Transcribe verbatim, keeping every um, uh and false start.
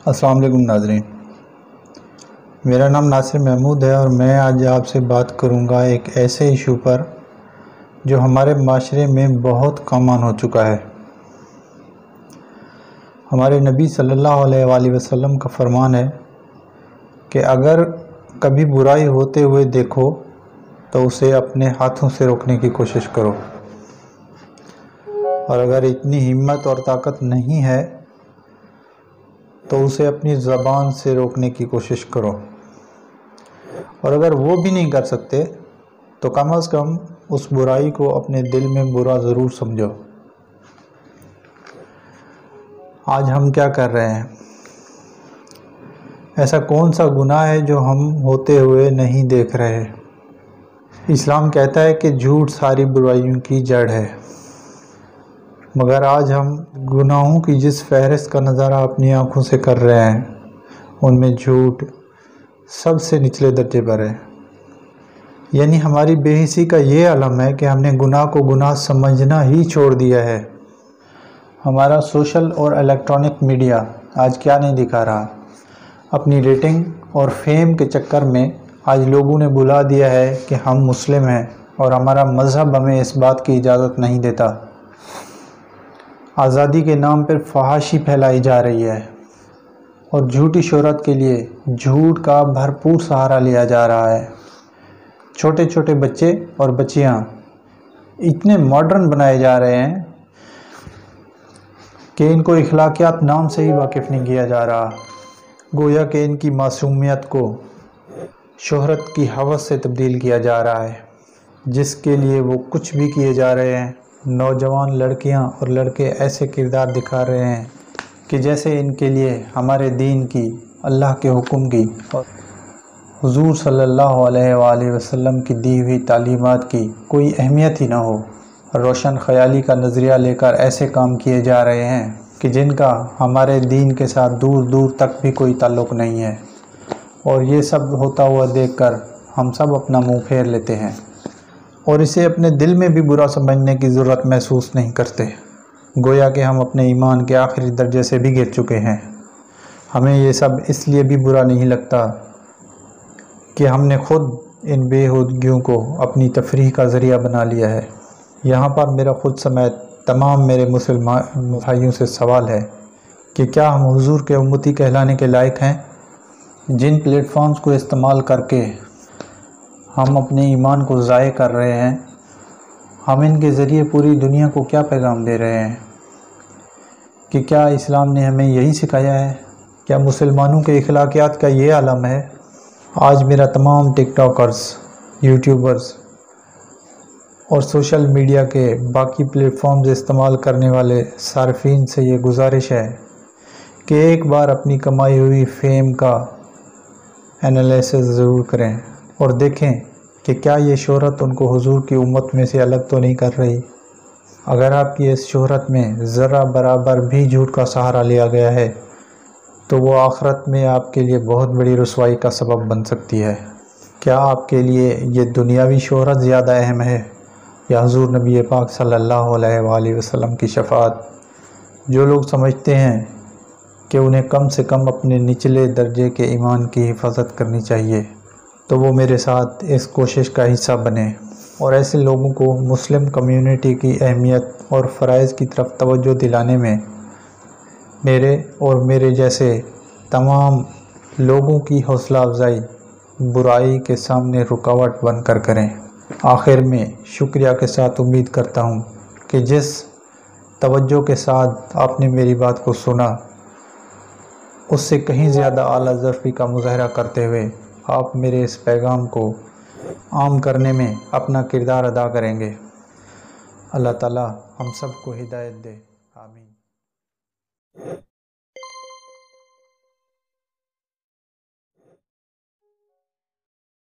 السلام علیکم ناظرین، میرا نام ناصر محمود ہے اور میں آج آپ سے بات کروں گا ایک ایسے ایشو پر جو ہمارے معاشرے میں بہت کامن ہو چکا ہے۔ ہمارے نبی صلی اللہ علیہ وآلہ وسلم کا فرمان ہے کہ اگر کبھی برائی ہوتے ہوئے دیکھو تو اسے اپنے ہاتھوں سے روکنے کی کوشش کرو، اور اگر اتنی ہمت اور طاقت نہیں ہے تو اسے اپنی زبان سے روکنے کی کوشش کرو، اور اگر وہ بھی نہیں کر سکتے تو کم از کم اس برائی کو اپنے دل میں برا ضرور سمجھو۔ آج ہم کیا کر رہے ہیں؟ ایسا کون سا گناہ ہے جو ہم ہوتے ہوئے نہیں دیکھ رہے؟ اسلام کہتا ہے کہ جھوٹ ساری برائیوں کی جڑ ہے، مگر آج ہم گناہوں کی جس فہرست کا نظارہ اپنی آنکھوں سے کر رہے ہیں ان میں جھوٹ سب سے نچلے درجے پر ہے۔ یعنی ہماری بے حسی کا یہ علم ہے کہ ہم نے گناہ کو گناہ سمجھنا ہی چھوڑ دیا ہے۔ ہمارا سوشل اور الیکٹرانک میڈیا آج کیا نہیں دکھا رہا؟ اپنی ریٹنگ اور فیم کے چکر میں آج لوگوں نے بلا دیا ہے کہ ہم مسلم ہیں اور ہمارا مذہب ہمیں اس بات کی اجازت نہیں دیتا۔ آزادی کے نام پر فحاشی پھیلائی جا رہی ہے اور جھوٹی شہرت کے لیے جھوٹ کا بھرپور سہارا لیا جا رہا ہے۔ چھوٹے چھوٹے بچے اور بچیاں اتنے ماڈرن بنائے جا رہے ہیں کہ ان کو اخلاقیات نام سے ہی واقف نہیں کیا جا رہا، گویا کہ ان کی معصومیت کو شہرت کی ہوس سے تبدیل کیا جا رہا ہے، جس کے لیے وہ کچھ بھی کیے جا رہے ہیں۔ نوجوان لڑکیاں اور لڑکے ایسے کردار دکھا رہے ہیں کہ جیسے ان کے لیے ہمارے دین کی، اللہ کے حکم کی اور حضور صلی اللہ علیہ وآلہ وسلم کی دی ہوئی تعلیمات کی کوئی اہمیت ہی نہ ہو۔ روشن خیالی کا نظریہ لے کر ایسے کام کیے جا رہے ہیں کہ جن کا ہمارے دین کے ساتھ دور دور تک بھی کوئی تعلق نہیں ہے، اور یہ سب ہوتا ہوا دیکھ کر ہم سب اپنا منہ پھیر لیتے ہیں اور اسے اپنے دل میں بھی برا سمجھنے کی ضرورت محسوس نہیں کرتے، گویا کہ ہم اپنے ایمان کے آخری درجے سے بھی گر چکے ہیں۔ ہمیں یہ سب اس لیے بھی برا نہیں لگتا کہ ہم نے خود ان بےہودگیوں کو اپنی تفریح کا ذریعہ بنا لیا ہے۔ یہاں پر میرا خود سمیت تمام میرے مسلمان بھائیوں سے سوال ہے کہ کیا ہم حضور کے امتی کہلانے کے لائق ہیں؟ جن پلیٹ فارمز کو استعمال کر کے ہم اپنے ایمان کو ضائع کر رہے ہیں، ہم ان کے ذریعے پوری دنیا کو کیا پیغام دے رہے ہیں؟ کہ کیا اسلام نے ہمیں یہی سکھایا ہے؟ کیا مسلمانوں کے اخلاقیات کا یہ عالم ہے؟ آج میرا تمام ٹک ٹاکرز، یوٹیوبرز اور سوشل میڈیا کے باقی پلیٹ فارمز استعمال کرنے والے صارفین سے یہ گزارش ہے کہ ایک بار اپنی کمائی ہوئی فیم کا انالیسس ضرور کریں اور دیکھیں کہ کیا یہ شہرت ان کو حضور کی امت میں سے الگ تو نہیں کر رہی۔ اگر آپ کی اس شہرت میں ذرہ برابر بھی جھوٹ کا سہارا لیا گیا ہے تو وہ آخرت میں آپ کے لیے بہت بڑی رسوائی کا سبب بن سکتی ہے۔ کیا آپ کے لیے یہ دنیاوی شہرت زیادہ اہم ہے یا حضور نبی پاک صلی اللہ علیہ وآلہ وسلم کی شفاعت؟ جو لوگ سمجھتے ہیں کہ انہیں کم سے کم اپنے نچلے درجے کے ایمان کی حفاظت کرنی چاہیے تو وہ میرے ساتھ اس کوشش کا حصہ بنیں اور ایسے لوگوں کو مسلم کمیونٹی کی اہمیت اور فرائض کی طرف توجہ دلانے میں میرے اور میرے جیسے تمام لوگوں کی حوصلہ افزائی برائی کے سامنے رکاوٹ بن کر کریں۔ آخر میں شکریہ کے ساتھ امید کرتا ہوں کہ جس توجہ کے ساتھ آپ نے میری بات کو سنا اس سے کہیں زیادہ اعلیٰ ظرفی کا مظاہرہ کرتے ہوئے آپ میرے اس پیغام کو عام کرنے میں اپنا کردار ادا کریں گے۔ اللہ تعالی ہم سب کو ہدایت دے، آمین۔